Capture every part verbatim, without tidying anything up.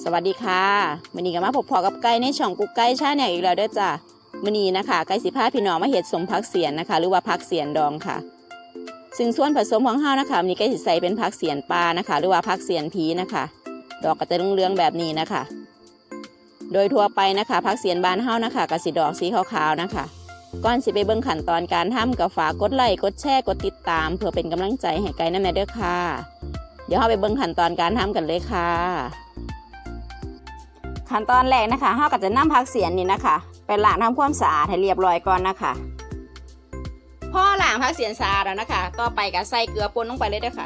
สวัสดีค่ะมื้อนี้ก็มาพบพอกับไก่ในช่องกุ๊กไก่ชาแนลอีกแล้วเด้อจ้ะมื้อนี้นะคะไก่สิพาพี่น้องมาเฮ็ดสมผักเสียนนะคะหรือว่าผักเสียนดองค่ะซึ่งส่วนผสมของเฮานะคะมื้อนี้ไก่สิใส่เป็นผักเสียนปลานะคะหรือว่าผักเสียนผีนะคะดอกก็จะเหลืองๆแบบนี้นะคะโดยทั่วไปนะคะผักเสียนบ้านเฮานะคะก็สิดอกสีขาวๆนะคะก่อนสิไปเบิ่งขั้นตอนการทำก็ฝากกดไลค์กดแชร์กดติดตามเพื่อเป็นกำลังใจให้ไก่นำเด้อค่ะเดี๋ยวเฮาไปเบิ่งขั้นตอนการทำกันเลยค่ะขั้นตอนแรกนะคะเราก็จะนำผักเสียนนี่นะคะไปล้างทำความสะอาดให้เรียบร้อยก่อนนะคะพอล้างผักเสียนสะอาดแล้วนะคะต่อไปก็ใส่เกลือป่นลงไปเลยเด้อค่ะ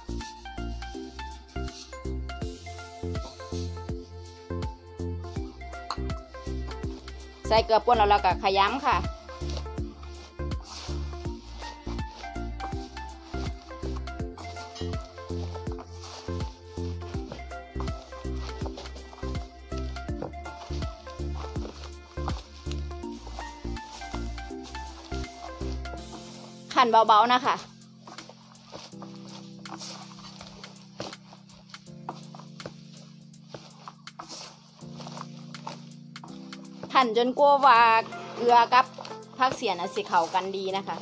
ใส่เกลือป่นแล้วเราก็ขยำค่ะขันเบาๆนะคะขันจนกลัวว่าเกลือกับผักเสียนสิเข้ากันดีนะคะ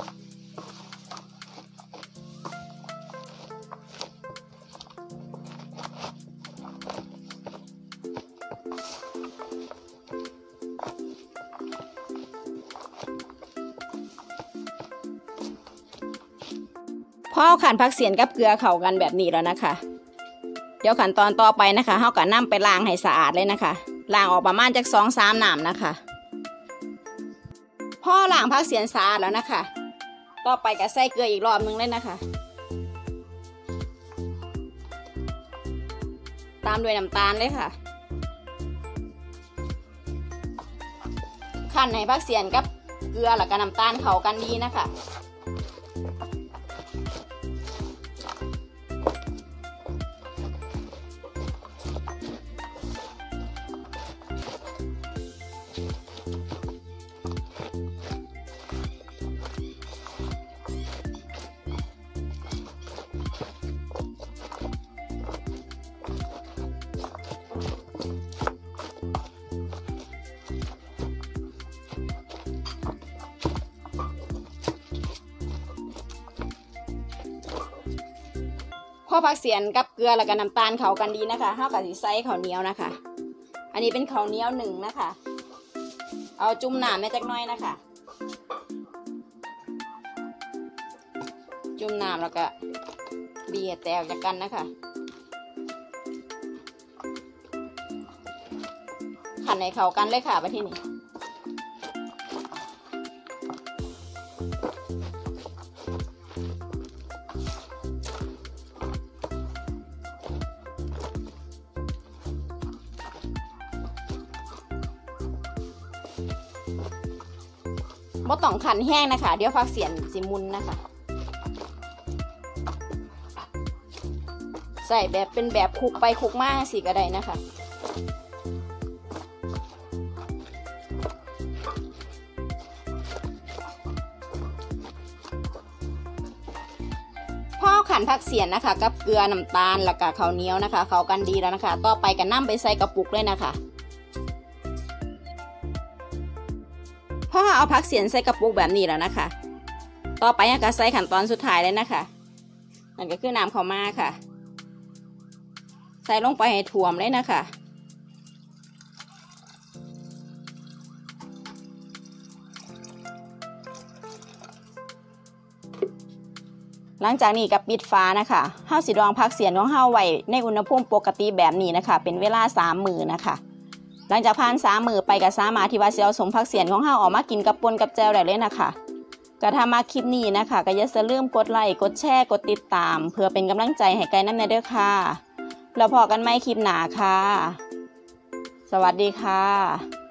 พอขันผักเสียนกับเกลือเข้ากันแบบนี้แล้วนะคะเดี๋ยวขั้นตอนต่อไปนะคะเราก็นำไปล้างให้สะอาดเลยนะคะล้างออกประมาณจากสองสามน้ำนะคะพอล้างผักเสียนสะอาดแล้วนะคะต่อไปก็ใส่เกลืออีกรอบนึงเลยนะคะตามด้วยน้ำตาลเลยค่ะคั่นให้ผักเสียนกับเกลือแล้วก็น้ำตาลเข้ากันดีนะคะพอผักเสียนกับเกลือแล้วก็น้ำตาลเข้ากันดีนะคะเท่ากับใส่ข้าวเหนียวนะคะอันนี้เป็นข้าวเหนียวหนึ่งนะคะเอาจุ่มน้ำแม่จักน้อยนะคะจุ่มน้ำแล้วก็บีบแตกจากกันนะคะขันให้เข้ากันเลยค่ะไปที่นี่บ่ต้องขันแห้งนะคะเดี๋ยวผักเสียนสิมุนนะคะใส่แบบเป็นแบบคลุกไปคลุกมาสิก็ได้นะคะพอขันผักเสียนนะคะกับเกลือน้ำตาลแล้วก็ข้าวเหนียวนะคะเข้ากันดีแล้วนะคะต่อไปก็นำไปใส่กระปุกเลยนะคะพอเอาผักเสียนใส่กระปุกแบบนี้แล้วนะคะต่อไปก็ใส่ขั้นตอนสุดท้ายเลยนะคะนั่นก็คือน้ำข้าวม่าค่ะใส่ลงไปให้ท่วมเลยนะคะหลังจากนี้ก็ปิดฝานะคะเฮาสิดองผักเสียนของเฮาไว้ในอุณหภูมิปกติแบบนี้นะคะเป็นเวลาสามมื้อนะคะหลังจากผ่านสามมื้อไปก็สามารถที่ว่าสิเอาสมผักเสียนของเฮาออกมากินกับป่นกับแจ่วได้เลยนะคะก็ถ้ามาคลิปนี้นะคะก็อย่าลืมกดไลค์กดแชร์กดติดตามเพื่อเป็นกำลังใจให้ไก่นำเด้อค่ะแล้วพอกันใหม่คลิปหน้าค่ะสวัสดีค่ะ